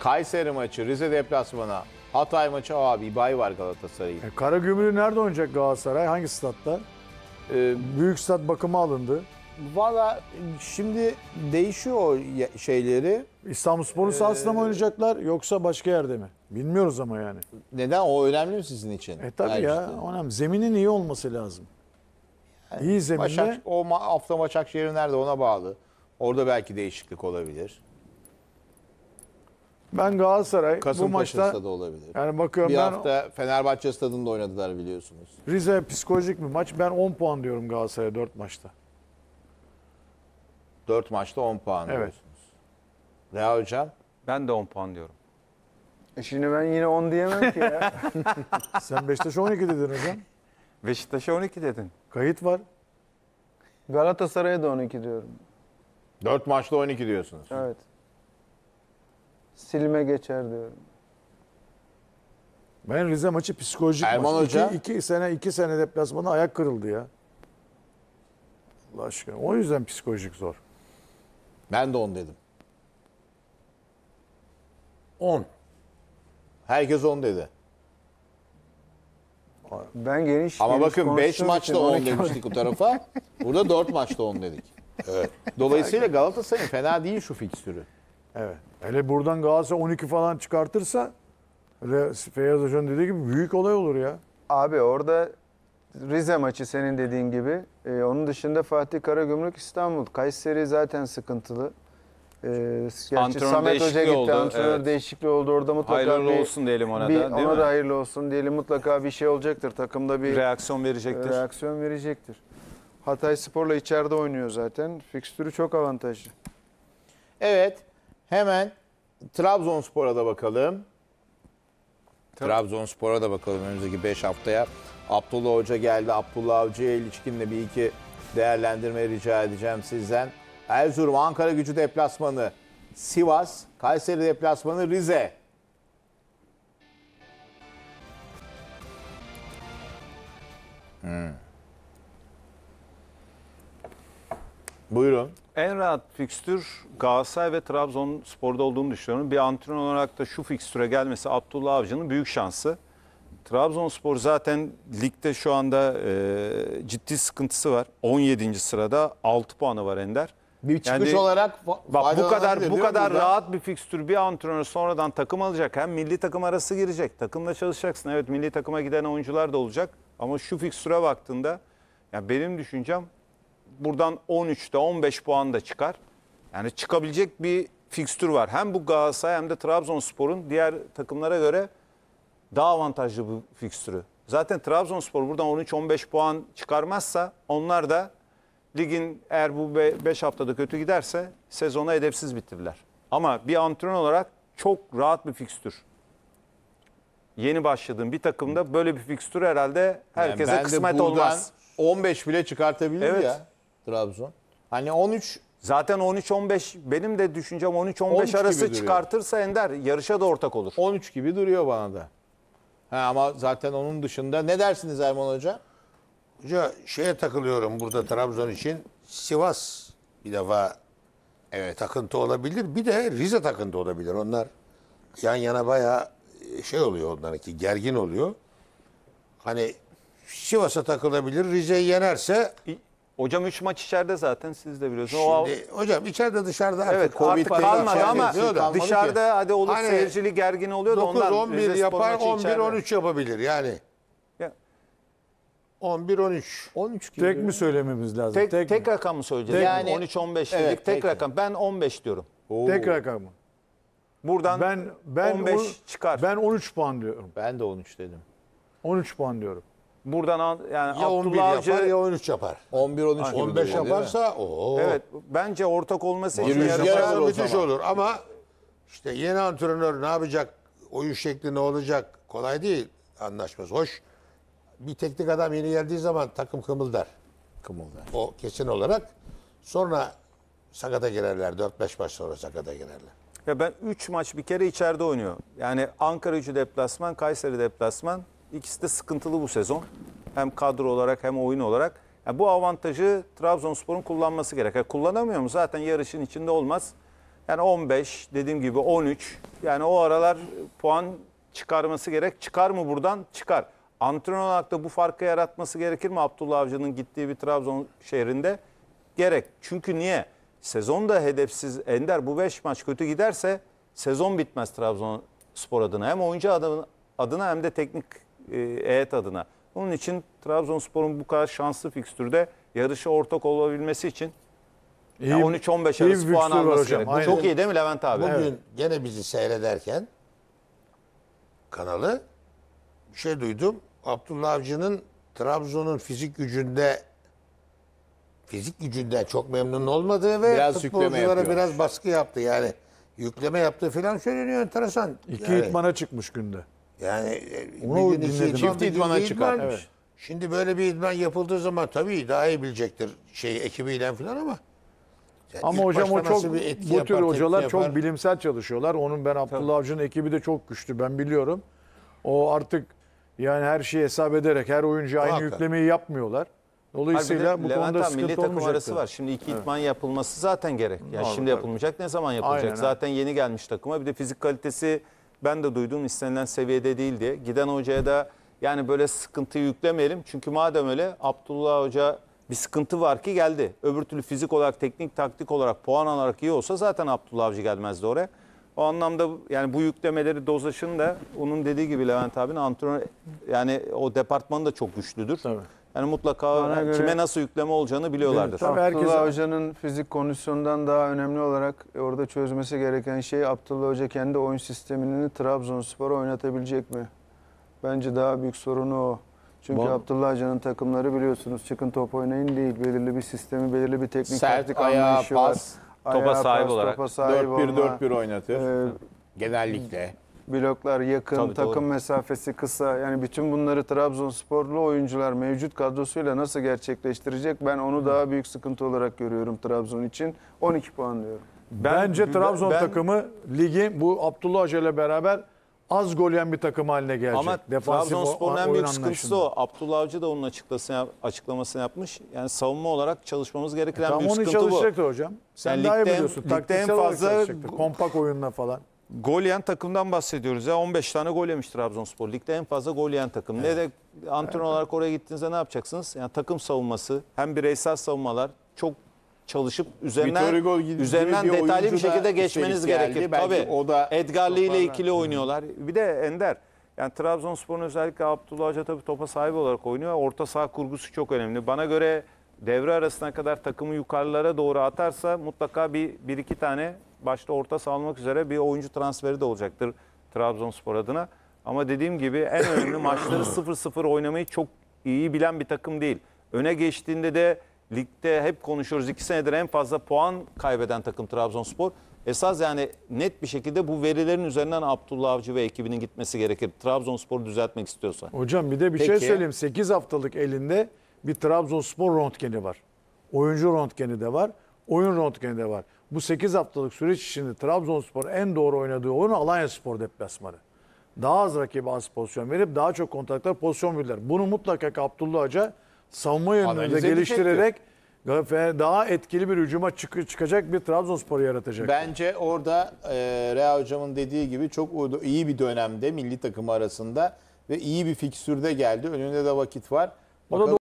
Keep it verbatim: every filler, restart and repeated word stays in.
Kayseri maçı, Rize deplasmanı, Hatay maçı, abi bay var Galatasaray'ın. E, Karagümrük'ü nerede oynayacak Galatasaray? Hangi statta? Ee, Büyük stat bakıma alındı. Valla şimdi değişiyor o şeyleri. İstanbulspor'un sahasında mı oynayacaklar yoksa başka yerde mi? Bilmiyoruz ama yani. Neden? O önemli mi sizin için? E tabii ya. Önemli. Zeminin iyi olması lazım. Yani iyi zeminde. Başak, o ma- hafta Başakşehir nerede ona bağlı. Orada belki değişiklik olabilir. Ben Galatasaray bu Kasımpaşa maçta stadı olabilir. yani bakıyorum Bir ben hafta Fenerbahçe stadında oynadılar biliyorsunuz. Rize psikolojik bir maç. Ben on puan diyorum Galatasaray'a dört maçta. dört maçta on puan Evet. diyorsunuz. Reha Hocam? Ben de on puan diyorum. E şimdi ben yine on diyemem ki ya. Sen Beşiktaş'a on iki dedin hocam. Beşiktaş'a on iki dedin. Kayıt var. Galatasaray'a da on iki diyorum. dört maçta on iki diyorsunuz. Evet. Silme geçer diyorum. Ben Rize maçı psikolojik Erman maç. Hoca? İki, iki sene iki sene deplasmanda ayak kırıldı ya. Allah aşkına. O yüzden psikolojik zor. Ben de on dedim. on. Herkes on dedi. Ben geniş Ama geniş bakın beş konuştuğum maçta için on on iki demiştik bu tarafa. Burada dört maçta on dedik. Evet. Dolayısıyla Galatasaray'ın fena değil şu fikstürü. Evet. Hele buradan Galatasaray on iki falan çıkartırsa Re- Feyyaz Hoca'nın dediği gibi büyük olay olur ya. Abi orada Rize maçı senin dediğin gibi. Ee, onun dışında Fatih Karagümrük İstanbul. Kayseri zaten sıkıntılı. Ee, gerçi Antrenör Samet Hoca değişikliği gitti. oldu, Antrenör evet. değişikliği oldu. Orada mutlaka Hayırlı bir, olsun diyelim ona bir, da, değil ona mi? da hayırlı olsun diyelim. Mutlaka bir şey olacaktır. Takımda bir Reaksiyon verecektir. reaksiyon verecektir. Hatay Spor'la içeride oynuyor zaten. Fikstürü çok avantajlı. Evet. Hemen Trabzonspor'a da bakalım. Trabzonspor'a da bakalım önümüzdeki beş haftaya. Abdullah Hoca geldi. Abdullah Avcı'ya ilişkin de bir iki değerlendirme rica edeceğim sizden. Erzurum, Ankara Gücü deplasmanı, Sivas, Kayseri deplasmanı, Rize. Hmm. Buyurun. En rahat fikstür Galatasaray ve Trabzonspor'da olduğunu düşünüyorum. Bir antrenör olarak da şu fikstüre gelmesi Abdullah Avcı'nın büyük şansı. Trabzonspor zaten ligde şu anda e, ciddi sıkıntısı var. on yedinci sırada altı puanı var Ender. Bir çıkış Yani- olarak fa- Bak bu faydalanabilir kadar değil bu mi kadar burada? rahat bir fikstür bir antrenör sonradan takım alacak. Hem milli takım arası girecek. Takımla çalışacaksın. Evet milli takıma giden oyuncular da olacak. Ama şu fikstüre baktığında yani benim düşüncem buradan on üçte on beş puan da çıkar. Yani çıkabilecek bir fikstür var. Hem bu Galatasaray hem de Trabzonspor'un diğer takımlara göre daha avantajlı bu fikstürü. Zaten Trabzonspor buradan on üç on beş puan çıkarmazsa onlar da ligin eğer bu beş haftada kötü giderse sezona edepsiz bitirirler. Ama bir antrenör olarak çok rahat bir fikstür. Yeni başladığım bir takımda böyle bir fikstür herhalde herkese Yani ben de kısmet buradan olmaz. on beş bile çıkartabilir Evet. ya Trabzon. Hani on üç Zaten on üç on beş benim de düşüncem on üç on on beş üç arası gibi duruyor. çıkartırsa Ender yarışa da ortak olur. on üç gibi duruyor bana da. Ha, ama zaten onun dışında ne dersiniz Erman Hoca? Hoca şeye takılıyorum burada Trabzon için. Sivas bir defa evet takıntı olabilir. Bir de Rize takıntı olabilir. Onlar yan yana bayağı şey oluyor onlarınki gergin oluyor. Hani Sivas'a takılabilir. Rize'yi yenerse Hocam üç maç içeride zaten siz de biliyorsunuz. O- şimdi hocam içeride dışarıda artık evet Covid artık falan kalmadı şey ama yapıyor da. kalmadı dışarıda hadi olur Hani seyircili gergin oluyor da ondan dokuz on bir Rize Spor yapar, maçı on bir içeride. on üç yapabilir yani. Ya, on bir on üç. on üç gibi. Tek mi söylememiz lazım? Tek, tek tek, mi? rakam mı söyleyeceğiz? Yani- Yani on üç on beş dedik Evet, tek, tek. rakam. Ben on beş diyorum. Oo, Tek rakam mı? Buradan Ben ben on beş on- çıkar. Ben on üç puan diyorum. Ben de on üç dedim. on üç puan diyorum. Buradan al- yani Ya on bir Abdullah yapar Avcı ya on üç yapar. on bir on üç gibi on beş duruyor, değil mi? yaparsa o evet bence ortak olması için Rüzgar yarışa- alır o müthiş zaman. olur ama işte yeni antrenör ne yapacak? Oyun şekli ne olacak? Kolay değil anlaşması. Hoş. Bir teknik adam yeni geldiği zaman takım kımıldar. Kımıldar. O kesin olarak. Sonra sakata girerler. dört beş maç sonra sakata girerler. Ya ben üç maç bir kere içeride oynuyor. Yani Ankara Gücü deplasman, Kayseri deplasman. İkisi de sıkıntılı bu sezon. Hem kadro olarak hem oyun olarak. Yani bu avantajı Trabzonspor'un kullanması gerek. Yani kullanamıyor mu? Zaten yarışın içinde olmaz. Yani on beş, dediğim gibi on üç. Yani o aralar puan çıkarması gerek. Çıkar mı buradan? Çıkar. Antrenör olarak da bu farkı yaratması gerekir mi Abdullah Avcı'nın gittiği bir Trabzon şehrinde? Gerek. Çünkü niye? Sezon da hedefsiz. Ender, bu beş maç kötü giderse sezon bitmez Trabzonspor adına. Hem oyuncu adına, adına hem de teknik e, heyet adına. Onun için Trabzonspor'un bu kadar şanslı fikstürde yarışa ortak olabilmesi için İyi- on üç on beş iyi bir arası puan fikstür var alması hocam, gerek. Bu aynen. çok iyi değil mi Levent abi? Bugün gene bizi seyrederken kanalı bir şey duydum. Abdullah Avcı'nın Trabzon'un fizik gücünde fizik gücünden çok memnun olmadığı ve Biraz yükleme futbolculara yapıyor. biraz baskı yaptı. Yani yükleme yaptığı falan söyleniyor, enteresan. İki yani, idmana çıkmış günde. yani e, Onu bir gün iki dinledim. idman, Çift bir gün idmana bir idman. çıkartmış. Evet. Şimdi böyle bir idman yapıldığı zaman tabii daha iyi bilecektir şey ekibiyle falan ama yani Ama ilk hocam o başta çok nasıl bir etki bu tür yapar, tepki hocalar çok yapar? bilimsel çalışıyorlar. Onun ben Abdullah Avcı'nın ekibi de çok güçlü, ben biliyorum. O artık yani her şeyi hesap ederek her oyuncu aynı Muhakkak. yüklemeyi yapmıyorlar. Dolayısıyla Harbiden bu Levent konuda abi, milli sıkıntı takım olmayacaktır. arası var. Şimdi iki idman yapılması zaten gerek. Yani Doğru, şimdi tabii. yapılmayacak, ne zaman yapılacak? Aynen, zaten yeni gelmiş takıma. Bir de fizik kalitesi ben de duydum istenilen seviyede değil diye. Giden hocaya da yani böyle sıkıntıyı yüklemeyelim. Çünkü madem öyle Abdullah Hoca bir sıkıntı var ki geldi. Öbür türlü fizik olarak, teknik, taktik olarak, puan alarak iyi olsa zaten Abdullah Avcı gelmezdi oraya. O anlamda yani bu yüklemeleri, dozajını da onun dediği gibi Levent abinin antrenör, yani o departmanı da çok güçlüdür. Tabii. Yani mutlaka Bana yani göre- kime nasıl yükleme olacağını biliyorlardır. Tabii Abdullah herkes- Hoca'nın fizik kondisyondan daha önemli olarak orada çözmesi gereken şey Abdullah Hoca kendi oyun sistemini Trabzonspor'a oynatabilecek mi? Bence daha büyük sorunu o. Çünkü Bu- Abdullah Hoca'nın takımları biliyorsunuz çıkın top oynayın değil. Belirli bir sistemi, belirli bir teknik Sert, taktik ayağa, anlayışı var. pas, topa Ayağa sahip pas, olarak. topa sahip dört bir olma, dört bir oynatır. e, Genellikle. bloklar yakın, Tabii, takım doğru. mesafesi kısa. Yani bütün bunları Trabzonsporlu oyuncular mevcut kadrosuyla nasıl gerçekleştirecek? Ben onu daha büyük sıkıntı olarak görüyorum Trabzon için. on iki puan diyorum. Ben- Bence Trabzon ben- takımı ligi bu Abdullah Hoca ile beraber az gol yiyen bir takım haline gelecek. Ama Defansif Trabzonspor'un o- en oyun büyük sıkıntısı anlayışında. o. Abdullah Avcı da onun açıklamasını, açıklamasını yapmış. Yani savunma olarak çalışmamız gereken en Tam büyük onu sıkıntı bu. çalışacaktır hocam. Sen Yani daha iyi ligde en- biliyorsun. ligde en Taktiksel olarak fazla- çalışacaktır. Kompak oyunla falan. Gol yiyen takımdan bahsediyoruz ya. on beş tane gol yemiş Trabzonspor. Ligde en fazla gol yiyen takım. Ne de antrenör olarak oraya gittiğinizde ne yapacaksınız? Yani takım savunması, hem bireysel savunmalar çok çalışıp üzerinden Vitor Hugo gibi üzerinden bir detaylı bir oyuncu da şekilde geçmeniz üstelik geldi. gerekir. Belki Tabii. o da Edgar Lee ile toparlar. ikili oynuyorlar. Bir de Ender. Yani Trabzonspor'un özellikle Abdullah Hoca tabii topa sahip olarak oynuyor. Orta saha kurgusu çok önemli. Bana göre devre arasına kadar takımı yukarılara doğru atarsa mutlaka bir, bir iki tane başta orta saha olmak üzere bir oyuncu transferi de olacaktır Trabzonspor adına. Ama dediğim gibi en önemli maçları sıfır sıfır oynamayı çok iyi bilen bir takım değil. Öne geçtiğinde de ligde hep konuşuyoruz. iki senedir en fazla puan kaybeden takım Trabzonspor. Esas yani net bir şekilde bu verilerin üzerinden Abdullah Avcı ve ekibinin gitmesi gerekir. Trabzonspor'u düzeltmek istiyorsa. Hocam bir de bir şey Peki. söyleyeyim. sekiz haftalık elinde bir Trabzonspor röntgeni var. Oyuncu röntgeni de var. Oyun röntgeni de var. Bu sekiz haftalık süreç içinde Trabzonspor en doğru oynadığı oyun Alanyaspor deplasmanı. Daha az rakibe az pozisyon verip daha çok kontaklar pozisyon bildiler. Bunu mutlaka Abdullah Hoca savunma yönünü de Analiz geliştirerek daha etkili bir hücuma çık- çıkacak bir Trabzonspor yaratacak. Bence orada e, Rea Hocam'ın dediği gibi çok iyi bir dönemde milli takım arasında ve iyi bir fikstürde geldi. Önünde de vakit var. O da Bakalım